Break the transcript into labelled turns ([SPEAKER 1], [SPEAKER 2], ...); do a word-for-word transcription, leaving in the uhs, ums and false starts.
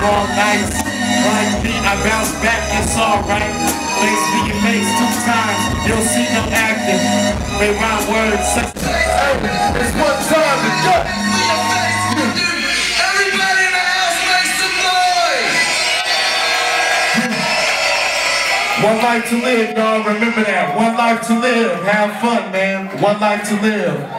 [SPEAKER 1] wrong nights. Like me, I bounce back, it's alright. Face me your face two times, you'll see no acting. They rhyme words such as hey, it's one time to gut.
[SPEAKER 2] Everybody in the house make some noise!
[SPEAKER 1] One life to live, y'all. Remember that. One life to live. Have fun, man. One life to live.